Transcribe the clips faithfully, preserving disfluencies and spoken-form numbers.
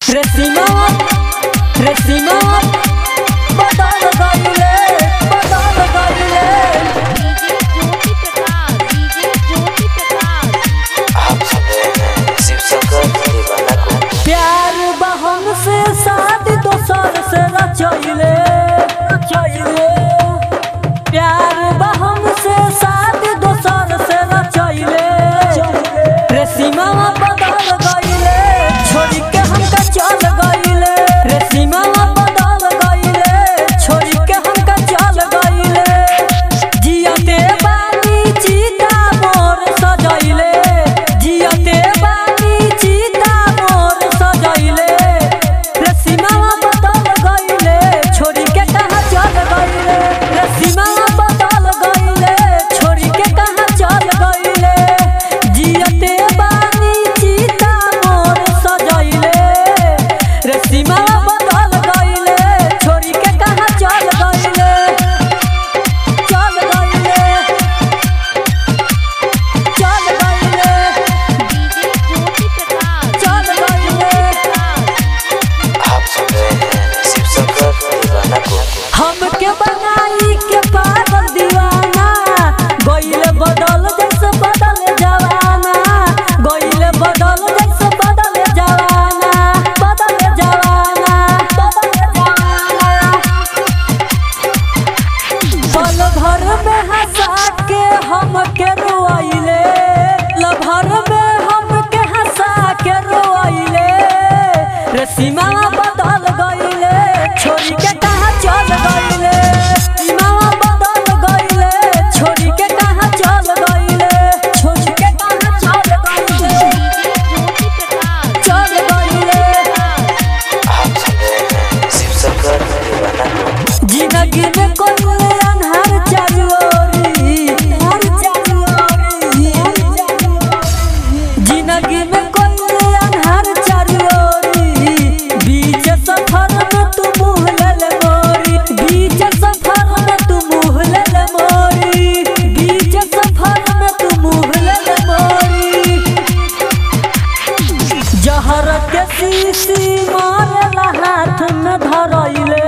रेसिमा रेसिमा बदल गईले बदल गईले डीजे ज्योति प्रकाश डीजे ज्योति प्रकाश आप सुन रहे हैं शिव शंकर दीवाना को। प्यार बहन से शादी दोसर से रचैले रचैले प्यार बहन से शादी दोसर से रचैले रेसिमा बदल गईले छोड़ी के हमका चल गईले रेसिमा बदल गईले छोड़ी के हमका चल गईले जियते बानी चीता मोर सजैले जियते बानी चीता मोर सजैले रेसिमा बदल गईले छोड़ी के कहां चल गईले रेसिमा बदल गईले छोड़ी के कहां चल गईले जियते बानी चीता मोर सजैले रेसिमा बदल गईले छोड़ी के कहां चल गईले चल गईले चल गईले डीजे ज्योति प्रकाश चल गईले आप सुन रहे हैं शिव शंकर दीवाना को। हमके बनाई के पागल दीवाना गईले बदल जैसे बदल जवाना गईले बदल जैसे बदल जवाना बदल जवाना बदल जवाना पल भर में हंसा के हमके रोइले लभर में हमके हंसा के रोइले रेसिमा बदल गईले छोड़ी के कहां चल गईले रेसिमा बदल गईले छोड़ी के कहां चल गईले छोड़ी के कहां चल गईले डीजे ज्योति प्रकाश चल गईले आप सुन रहे हैं शिव शंकर दीवाना को। जिंदगी में कोई अनहर चारोरी हर चारोरी जिंदगी में कोई अनहर चारोरी बीच सफर में तू मुँह ले मोरी बीच सफर में तू मुँह ले मोरी बीच सफर में तू मुँह ले मोरी जहर के शीशी मारला हाथ में धरैले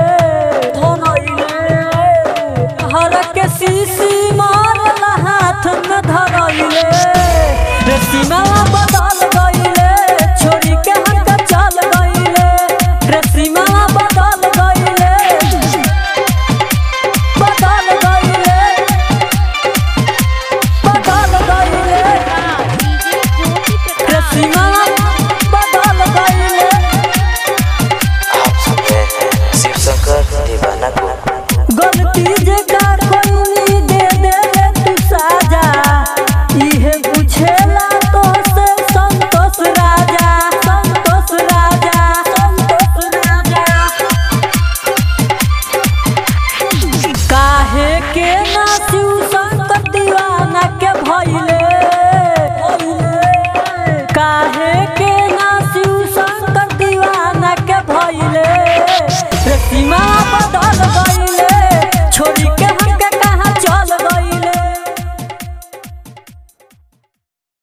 धरैले जहर के शीशी मारला हाथ में धरैले रेसिमा बदल गईले छोड़ी के हमका चल गईले रेसिमा बदल गईले बदल गईले बदल गईले डीजे ज्योति प्रकाश रेसिमा बदल गईले आप सुन रहे हैं शिव शंकर दीवाना को। गलती जे का कोई दे दे तू साजा इहे पूछेला तो से संतोष राजा संतोष राजा संतोष राजा काहे के ना